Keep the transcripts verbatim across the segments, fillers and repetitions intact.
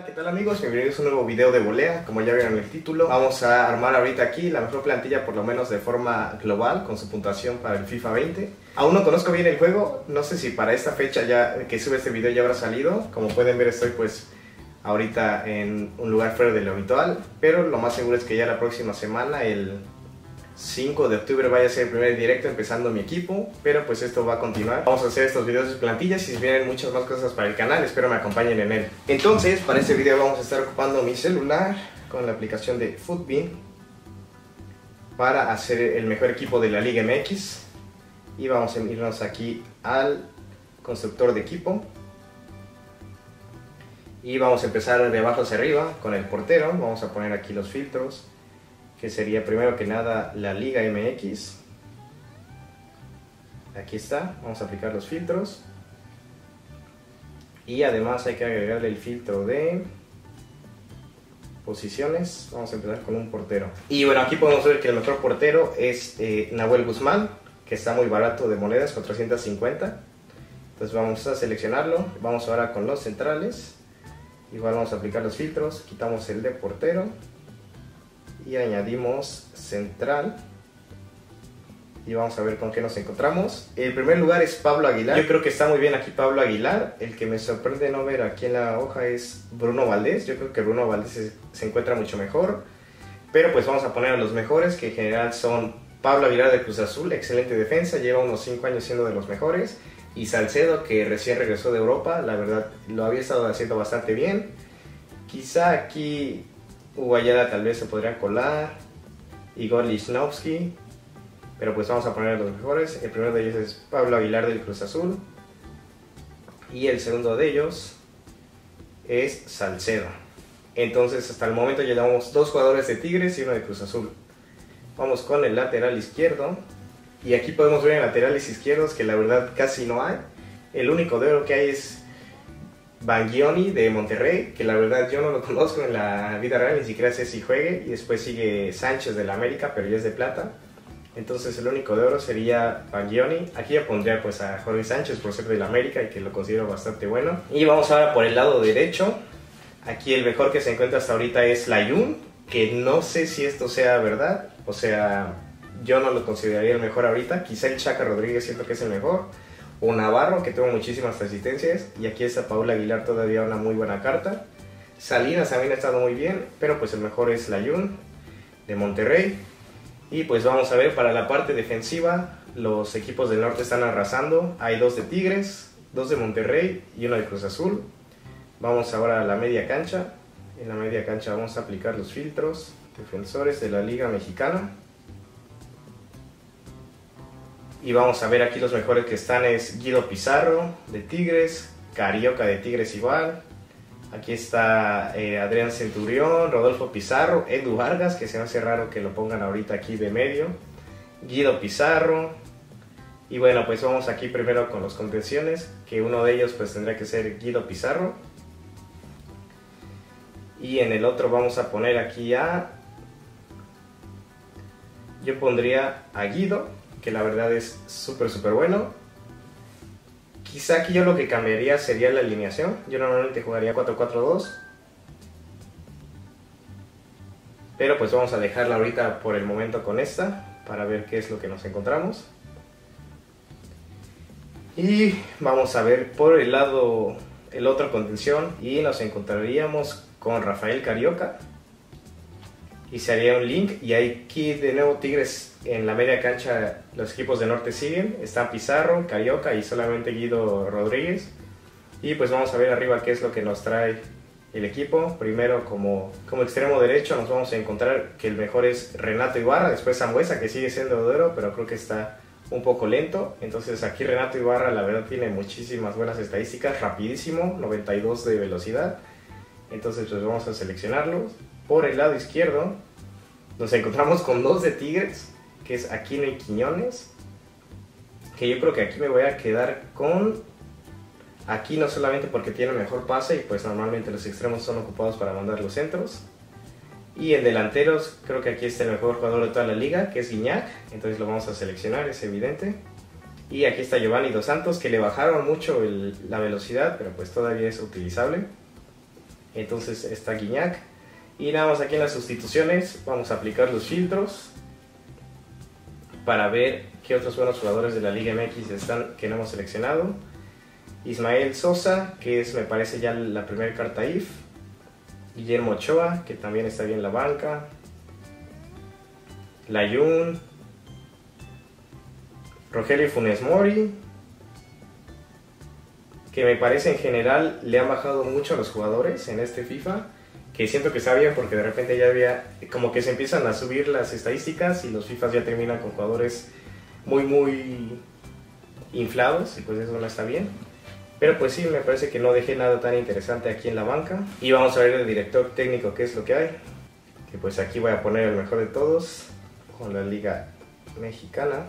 ¿Qué tal amigos? Bienvenidos a un nuevo video de volea. Como ya vieron en el título, vamos a armar ahorita aquí la mejor plantilla, por lo menos de forma global, con su puntuación para el FIFA veinte. Aún no conozco bien el juego, no sé si para esta fecha ya que sube este video ya habrá salido. Como pueden ver, estoy pues ahorita en un lugar fuera de lo habitual, pero lo más seguro es que ya la próxima semana, el cinco de octubre, vaya a ser el primer directo empezando mi equipo, pero pues esto va a continuar. Vamos a hacer estos videos de plantillas y si vienen muchas más cosas para el canal, espero me acompañen en él. Entonces, para este video vamos a estar ocupando mi celular con la aplicación de Futbin para hacer el mejor equipo de la Liga M X. Y vamos a irnos aquí al constructor de equipo y vamos a empezar de abajo hacia arriba con el portero. Vamos a poner aquí los filtros, que sería primero que nada la Liga M X. Aquí está, vamos a aplicar los filtros. Y además hay que agregarle el filtro de posiciones. Vamos a empezar con un portero. Y bueno, aquí podemos ver que el mejor portero es eh, Nahuel Guzmán, que está muy barato de monedas, cuatrocientos cincuenta. Entonces vamos a seleccionarlo. Vamos ahora con los centrales. Igual vamos a aplicar los filtros, quitamos el de portero y añadimos central y vamos a ver con qué nos encontramos. El primer lugar es Pablo Aguilar. Yo creo que está muy bien aquí Pablo Aguilar. El que me sorprende no ver aquí en la hoja es Bruno Valdés. Yo creo que Bruno Valdés se, se encuentra mucho mejor, pero pues vamos a poner a los mejores, que en general son Pablo Aguilar de Cruz Azul, excelente defensa, lleva unos cinco años siendo de los mejores, y Salcedo, que recién regresó de Europa, la verdad lo había estado haciendo bastante bien. Quizá aquí Guayada tal vez se podría colar, Igor Lichnowsky, pero pues vamos a poner a los mejores. El primero de ellos es Pablo Aguilar del Cruz Azul y el segundo de ellos es Salcedo. Entonces hasta el momento ya llevamos dos jugadores de Tigres y uno de Cruz Azul. Vamos con el lateral izquierdo y aquí podemos ver en laterales izquierdos que la verdad casi no hay. El único de oro que hay es Bangioni de Monterrey, que la verdad yo no lo conozco en la vida real, ni siquiera sé si juegue. Y después sigue Sánchez de la América, pero ya es de plata. Entonces el único de oro sería Bangioni. Aquí ya pondría pues a Jorge Sánchez por ser de la América y que lo considero bastante bueno. Y vamos ahora por el lado derecho. Aquí el mejor que se encuentra hasta ahorita es Layún, que no sé si esto sea verdad. O sea, yo no lo consideraría el mejor ahorita. Quizá el Chaca Rodríguez siento que es el mejor, o Navarro, que tuvo muchísimas asistencias, y aquí está Paula Aguilar, todavía una muy buena carta. Salinas también ha estado muy bien, pero pues el mejor es Layún de Monterrey. Y pues vamos a ver para la parte defensiva, los equipos del norte están arrasando. Hay dos de Tigres, dos de Monterrey y uno de Cruz Azul. Vamos ahora a la media cancha. En la media cancha vamos a aplicar los filtros defensores de la Liga Mexicana. Y vamos a ver aquí los mejores que están es Guido Pizarro de Tigres, Carioca de Tigres igual. Aquí está eh, Adrián Centurión, Rodolfo Pizarro, Edu Vargas, que se me hace raro que lo pongan ahorita aquí de medio, Guido Pizarro. Y bueno, pues vamos aquí primero con los contenciones, que uno de ellos pues tendrá que ser Guido Pizarro. Y en el otro vamos a poner aquí a... Yo pondría a Guido, que la verdad es súper súper bueno. Quizá aquí yo lo que cambiaría sería la alineación. Yo normalmente jugaría cuatro cuatro dos, pero pues vamos a dejarla ahorita por el momento con esta, para ver qué es lo que nos encontramos. Y vamos a ver por el lado, el otro contención, y nos encontraríamos con Rafael Carioca, y se haría un link. Y aquí de nuevo Tigres en la media cancha, los equipos del norte siguen, están Pizarro, Carioca y solamente Guido Rodríguez. Y pues vamos a ver arriba qué es lo que nos trae el equipo. Primero como, como extremo derecho nos vamos a encontrar que el mejor es Renato Ibarra, después Sambuesa, que sigue siendo de oro, pero creo que está un poco lento. Entonces aquí Renato Ibarra la verdad tiene muchísimas buenas estadísticas, rapidísimo, noventa y dos de velocidad. Entonces pues vamos a seleccionarlos. Por el lado izquierdo nos encontramos con dos de Tigres, que es Aquino y Quiñones, que yo creo que aquí me voy a quedar con Aquino solamente porque tiene mejor pase y pues normalmente los extremos son ocupados para mandar los centros. Y en delanteros creo que aquí está el mejor jugador de toda la liga, que es Guiñac, entonces lo vamos a seleccionar, es evidente. Y aquí está Giovanni Dos Santos, que le bajaron mucho el, la velocidad, pero pues todavía es utilizable. entonces está Gignac. Y nada más aquí en las sustituciones vamos a aplicar los filtros para ver qué otros buenos jugadores de la Liga M X están que no hemos seleccionado. Ismael Sosa, que es me parece ya la primera carta I F. Guillermo Ochoa, que también está bien en la banca. Layún. Rogelio Funes Mori, que me parece en general le han bajado mucho a los jugadores en este FIFA, que siento que está bien porque de repente ya había, como que se empiezan a subir las estadísticas y los FIFAs ya terminan con jugadores muy muy inflados y pues eso no está bien. Pero pues sí, me parece que no dejé nada tan interesante aquí en la banca. Y vamos a ver el director técnico qué es lo que hay, que pues aquí voy a poner el mejor de todos con la Liga Mexicana,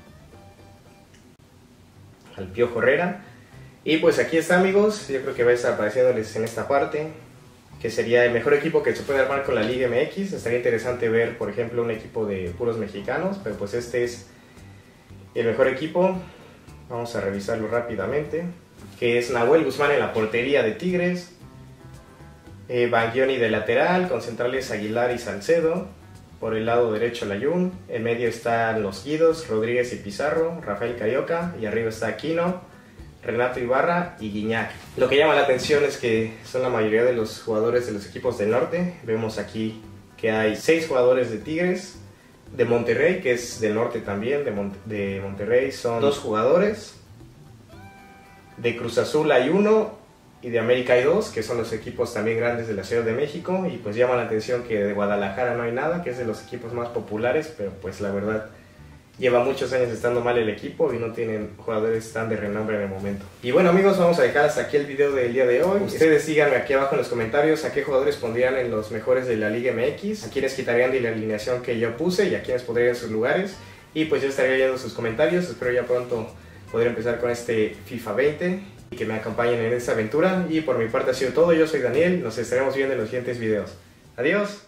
al Piojo Herrera. Y pues aquí está, amigos, yo creo que va a estar apareciéndoles en esta parte, que sería el mejor equipo que se puede armar con la Liga M X. Estaría interesante ver, por ejemplo, un equipo de puros mexicanos, pero pues este es el mejor equipo. Vamos a revisarlo rápidamente, que es Nahuel Guzmán en la portería de Tigres, eh, Bangioni de lateral, con centrales Aguilar y Salcedo. Por el lado derecho Layún, en medio están los Guidos, Rodríguez y Pizarro, Rafael Carioca, y arriba está Aquino, Renato Ibarra y Gignac. Lo que llama la atención es que son la mayoría de los jugadores de los equipos del norte. Vemos aquí que hay seis jugadores de Tigres, de Monterrey, que es del norte también, de, Mon de Monterrey son dos jugadores, de Cruz Azul hay uno, y de América hay dos, que son los equipos también grandes de la Ciudad de México. Y pues llama la atención que de Guadalajara no hay nada, que es de los equipos más populares, pero pues la verdad lleva muchos años estando mal el equipo y no tienen jugadores tan de renombre en el momento. Y bueno, amigos, vamos a dejar hasta aquí el video del día de hoy. Ustedes díganme aquí abajo en los comentarios a qué jugadores pondrían en los mejores de la Liga M X, a quiénes quitarían de la alineación que yo puse y a quiénes pondrían en sus lugares. Y pues yo estaría leyendo sus comentarios. Espero ya pronto poder empezar con este FIFA veinte y que me acompañen en esta aventura. Y por mi parte ha sido todo. Yo soy Daniel, nos estaremos viendo en los siguientes videos. Adiós.